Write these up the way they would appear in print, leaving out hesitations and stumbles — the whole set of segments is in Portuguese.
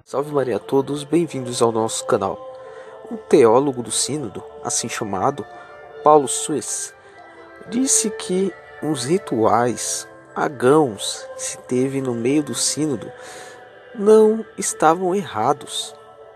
Salve Maria a todos, bem-vindos ao nosso canal. Um teólogo do sínodo, assim chamado, Paulo Suess, disse que os rituais pagãos que se teve no meio do sínodo não estavam errados.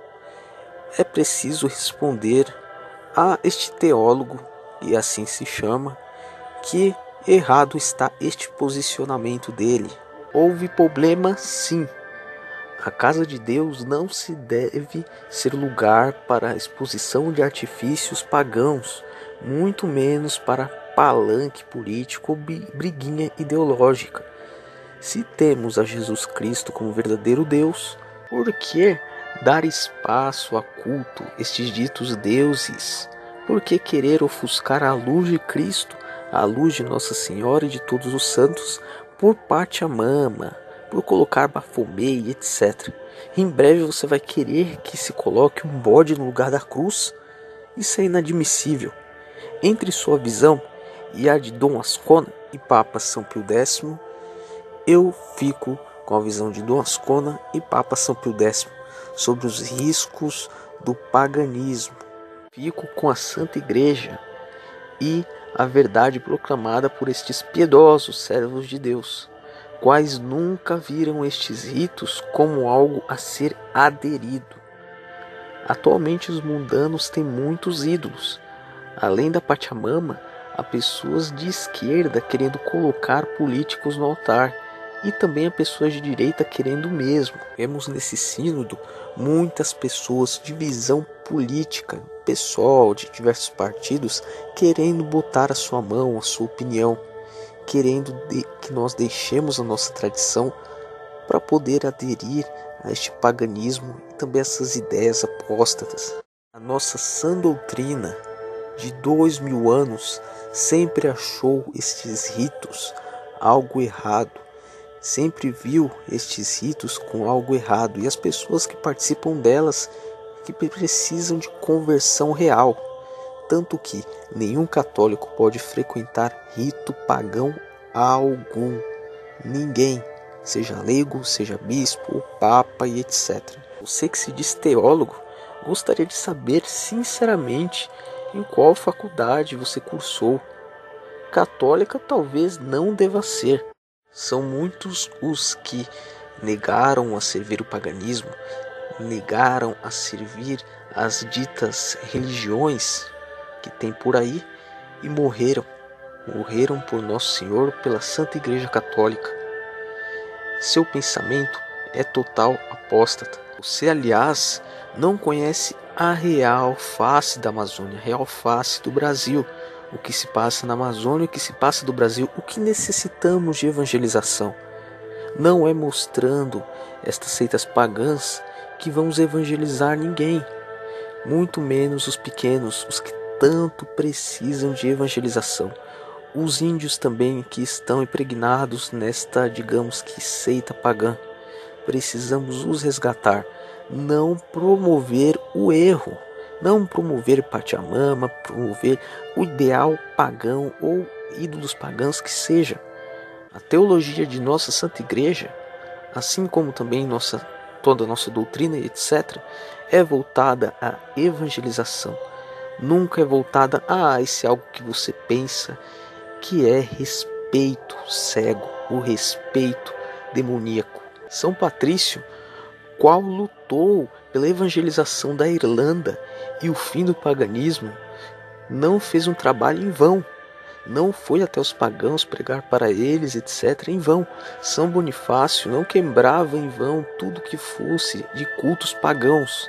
É preciso responder a este teólogo, e assim se chama, que errado está este posicionamento dele. Houve problema sim. A casa de Deus não se deve ser lugar para a exposição de artifícios pagãos, muito menos para palanque político ou briguinha ideológica. Se temos a Jesus Cristo como verdadeiro Deus, por que dar espaço a culto estes ditos deuses? Por que querer ofuscar a luz de Cristo, a luz de Nossa Senhora e de todos os santos, por Pachamama, por colocar Bafomé e etc. Em breve você vai querer que se coloque um bode no lugar da cruz? Isso é inadmissível. Entre sua visão e a de Dom Ascona e Papa São Pio X, eu fico com a visão de Dom Ascona e Papa São Pio X sobre os riscos do paganismo. Fico com a Santa Igreja e a verdade proclamada por estes piedosos servos de Deus, quais nunca viram estes ritos como algo a ser aderido. Atualmente os mundanos têm muitos ídolos. Além da Pachamama, há pessoas de esquerda querendo colocar políticos no altar, e também há pessoas de direita querendo o mesmo. Vemos nesse sínodo muitas pessoas de visão política, pessoal de diversos partidos, querendo botar a sua mão, a sua opinião, querendo que nós deixemos a nossa tradição para poder aderir a este paganismo e também essas ideias apóstatas. A nossa sã doutrina de 2000 anos sempre achou estes ritos algo errado, sempre viu estes ritos com algo errado, e as pessoas que participam delas que precisam de conversão real. Tanto que nenhum católico pode frequentar rito pagão algum. Ninguém, seja leigo, seja bispo, papa e etc. Você que se diz teólogo, gostaria de saber sinceramente em qual faculdade você cursou. Católica talvez não deva ser. São muitos os que negaram a servir o paganismo, negaram a servir as ditas religiões que tem por aí e morreram por Nosso Senhor, pela Santa Igreja Católica. Seu pensamento é total apóstata. Você, aliás, não conhece a real face da Amazônia, a real face do Brasil, o que se passa na Amazônia, o que se passa do Brasil, o que necessitamos de evangelização. Não é mostrando estas seitas pagãs que vamos evangelizar ninguém, muito menos os pequenos, os que tanto precisam de evangelização. Os índios também que estão impregnados nesta, digamos que, seita pagã. Precisamos os resgatar, não promover o erro, não promover Pachamama, promover o ideal pagão ou ídolos pagãos que seja. A teologia de nossa Santa Igreja, assim como também toda a nossa doutrina e etc., é voltada à evangelização. Nunca é voltada a esse algo que você pensa, que é respeito cego, o respeito demoníaco. São Patrício, qual lutou pela evangelização da Irlanda e o fim do paganismo, não fez um trabalho em vão. Não foi até os pagãos pregar para eles, etc., em vão. São Bonifácio não quebrava em vão tudo que fosse de cultos pagãos.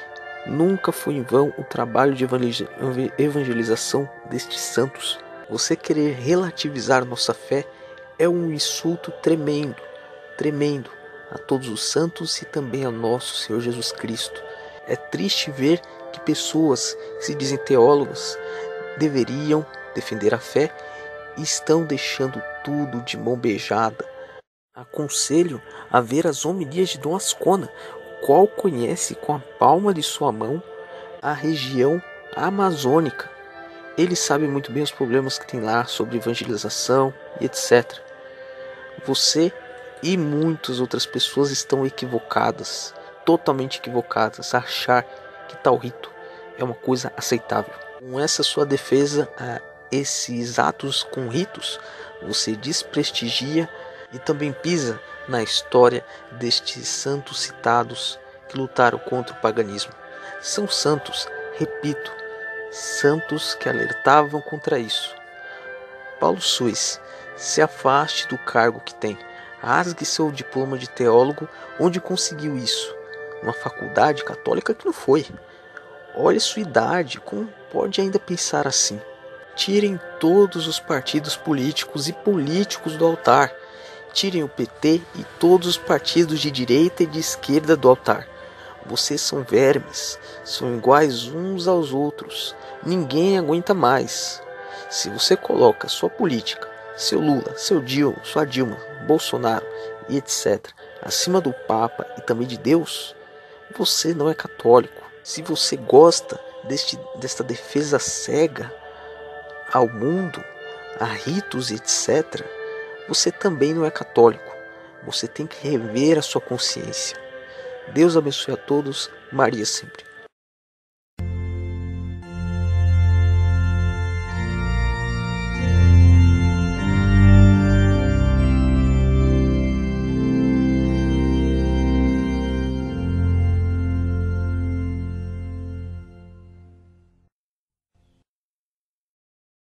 Nunca foi em vão o trabalho de evangelização destes santos. Você querer relativizar nossa fé é um insulto tremendo, tremendo a todos os santos e também a nosso Senhor Jesus Cristo. É triste ver que pessoas que se dizem teólogas deveriam defender a fé e estão deixando tudo de mão beijada. Aconselho a ver as homilias de Dom Ascona, o qual conhece com a palma de sua mão a região amazônica. Ele sabe muito bem os problemas que tem lá sobre evangelização e etc. Você e muitas outras pessoas estão equivocadas. totalmente equivocadas a achar que tal rito é uma coisa aceitável. Com essa sua defesa a esses atos com ritos, você desprestigia e também pisa na história destes santos citados que lutaram contra o paganismo. São santos, repito, santos que alertavam contra isso. Paulo Suess, se afaste do cargo que tem. Rasgue seu diploma de teólogo. Onde conseguiu isso? Uma faculdade católica que não foi. Olhe sua idade, como pode ainda pensar assim? Tirem todos os partidos políticos e políticos do altar. Tirem o PT e todos os partidos de direita e de esquerda do altar. Vocês são vermes, são iguais uns aos outros. Ninguém aguenta mais. Se você coloca sua política, seu Lula, seu Dilma, sua Dilma, Bolsonaro e etc. acima do Papa e também de Deus, você não é católico. Se você gosta desta defesa cega ao mundo, a ritos e etc., você também não é católico. Você tem que rever a sua consciência. Deus abençoe a todos. Maria sempre.